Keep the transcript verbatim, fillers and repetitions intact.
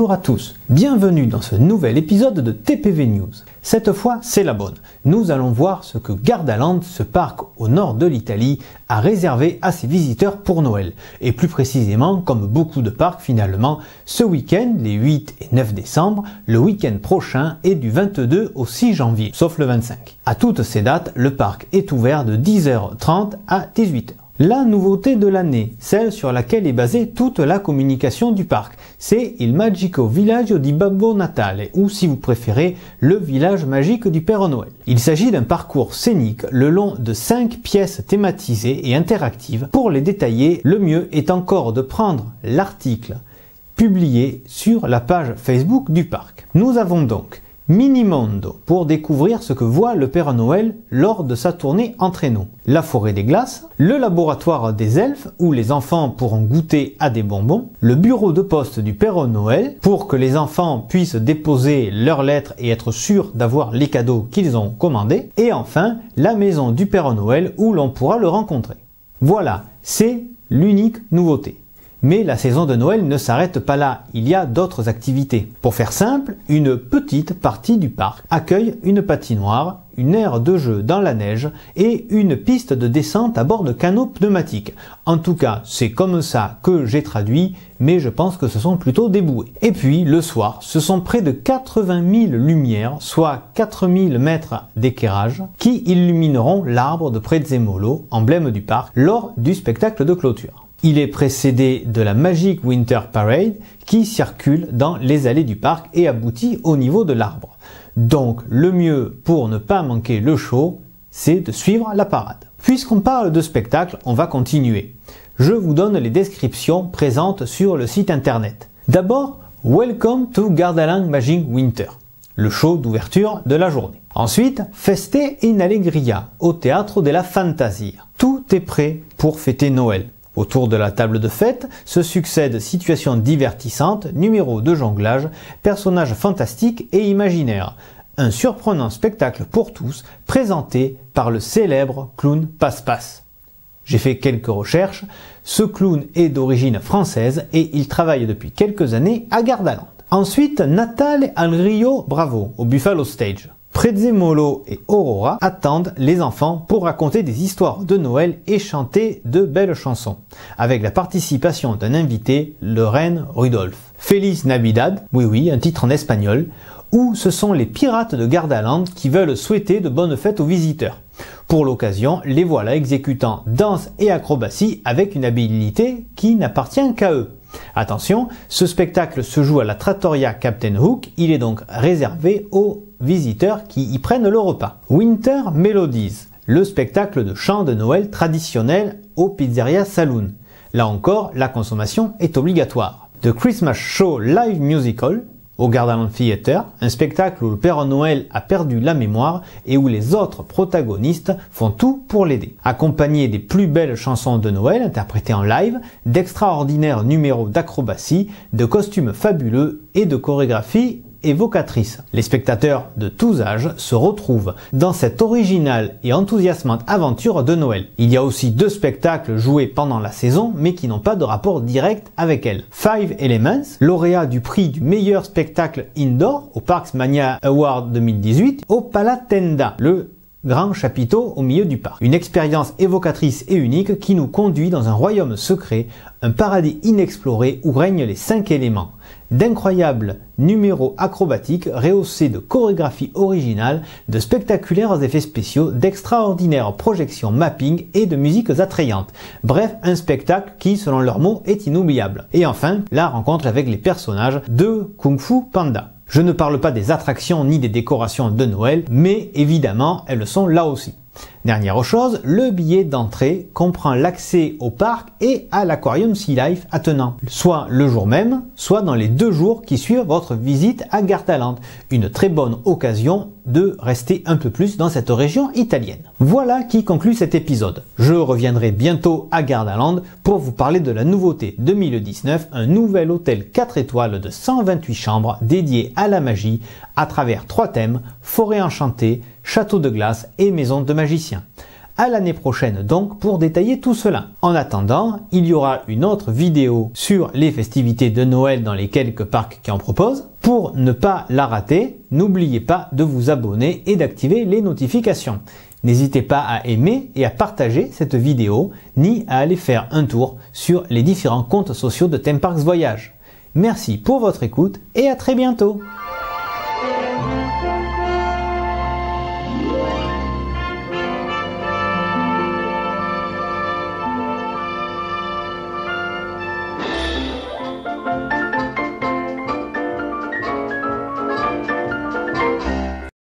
Bonjour à tous, bienvenue dans ce nouvel épisode de T P V News. Cette fois, c'est la bonne. Nous allons voir ce que Gardaland, ce parc au nord de l'Italie, a réservé à ses visiteurs pour Noël. Et plus précisément, comme beaucoup de parcs finalement, ce week-end, les huit et neuf décembre, le week-end prochain est du vingt-deux au six janvier, sauf le vingt-cinq. À toutes ces dates, le parc est ouvert de dix heures trente à dix-huit heures. La nouveauté de l'année, celle sur laquelle est basée toute la communication du parc, c'est Il Magico Villaggio di Babbo Natale, ou si vous préférez, le village magique du Père Noël. Il s'agit d'un parcours scénique le long de cinq pièces thématisées et interactives. Pour les détailler, le mieux est encore de prendre l'article publié sur la page Facebook du parc. Nous avons donc Minimondo pour découvrir ce que voit le Père Noël lors de sa tournée en traîneau. La forêt des glaces, le laboratoire des elfes où les enfants pourront goûter à des bonbons, le bureau de poste du Père Noël pour que les enfants puissent déposer leurs lettres et être sûrs d'avoir les cadeaux qu'ils ont commandés, et enfin la maison du Père Noël où l'on pourra le rencontrer. Voilà, c'est l'unique nouveauté. Mais la saison de Noël ne s'arrête pas là, il y a d'autres activités. Pour faire simple, une petite partie du parc accueille une patinoire, une aire de jeu dans la neige et une piste de descente à bord de canots pneumatiques. En tout cas, c'est comme ça que j'ai traduit, mais je pense que ce sont plutôt des bouées. Et puis, le soir, ce sont près de quatre-vingt mille lumières, soit quatre mille mètres d'éclairage, qui illumineront l'arbre de Prezzemolo, emblème du parc, lors du spectacle de clôture. Il est précédé de la Magic Winter Parade qui circule dans les allées du parc et aboutit au niveau de l'arbre. Donc le mieux pour ne pas manquer le show, c'est de suivre la parade. Puisqu'on parle de spectacle, on va continuer. Je vous donne les descriptions présentes sur le site internet. D'abord, Welcome to Gardaland Magic Winter, le show d'ouverture de la journée. Ensuite, Feste in Allegria au Teatro della Fantasia. Tout est prêt pour fêter Noël. Autour de la table de fête se succèdent situations divertissantes, numéros de jonglage, personnages fantastiques et imaginaires. Un surprenant spectacle pour tous, présenté par le célèbre clown Passe-Passe. J'ai fait quelques recherches, ce clown est d'origine française et il travaille depuis quelques années à Gardaland. Ensuite, Natale al Rio Bravo au Buffalo Stage. Prezzemolo et Aurora attendent les enfants pour raconter des histoires de Noël et chanter de belles chansons, avec la participation d'un invité, le reine Rudolph. Feliz Navidad, oui oui, un titre en espagnol, où ce sont les pirates de Gardaland qui veulent souhaiter de bonnes fêtes aux visiteurs. Pour l'occasion, les voilà exécutant danse et acrobatie avec une habileté qui n'appartient qu'à eux. Attention, ce spectacle se joue à la Trattoria Captain Hook, il est donc réservé aux visiteurs qui y prennent le repas. Winter Melodies, le spectacle de chant de Noël traditionnel au Pizzeria Saloon. Là encore, la consommation est obligatoire. The Christmas Show Live Musical au Gardaland Theatre, un spectacle où le Père Noël a perdu la mémoire et où les autres protagonistes font tout pour l'aider. Accompagné des plus belles chansons de Noël interprétées en live, d'extraordinaires numéros d'acrobatie, de costumes fabuleux et de chorégraphies évocatrice. Les spectateurs de tous âges se retrouvent dans cette originale et enthousiasmante aventure de Noël. Il y a aussi deux spectacles joués pendant la saison mais qui n'ont pas de rapport direct avec elle. Five Elements, lauréat du prix du meilleur spectacle indoor au Parks Mania Award deux mille dix-huit, au Palatenda, le grand chapiteau au milieu du parc. Une expérience évocatrice et unique qui nous conduit dans un royaume secret, un paradis inexploré où règnent les cinq éléments. D'incroyables numéros acrobatiques rehaussés de chorégraphies originales, de spectaculaires effets spéciaux, d'extraordinaires projections mapping et de musiques attrayantes. Bref, un spectacle qui, selon leurs mots, est inoubliable. Et enfin, la rencontre avec les personnages de Kung Fu Panda. Je ne parle pas des attractions ni des décorations de Noël, mais évidemment, elles sont là aussi. Dernière chose, le billet d'entrée comprend l'accès au parc et à l'aquarium Sea Life attenant, soit le jour même, soit dans les deux jours qui suivent votre visite à Gardaland. Une très bonne occasion de rester un peu plus dans cette région italienne. Voilà qui conclut cet épisode. Je reviendrai bientôt à Gardaland pour vous parler de la nouveauté deux mille dix-neuf, un nouvel hôtel quatre étoiles de cent vingt-huit chambres dédié à la magie à travers trois thèmes, forêt enchantée, château de glace et maison de magicien. À l'année prochaine donc pour détailler tout cela. En attendant, il y aura une autre vidéo sur les festivités de Noël dans les quelques parcs qui en proposent. Pour ne pas la rater, n'oubliez pas de vous abonner et d'activer les notifications. N'hésitez pas à aimer et à partager cette vidéo, ni à aller faire un tour sur les différents comptes sociaux de Theme Parks Voyage. Merci pour votre écoute et à très bientôt.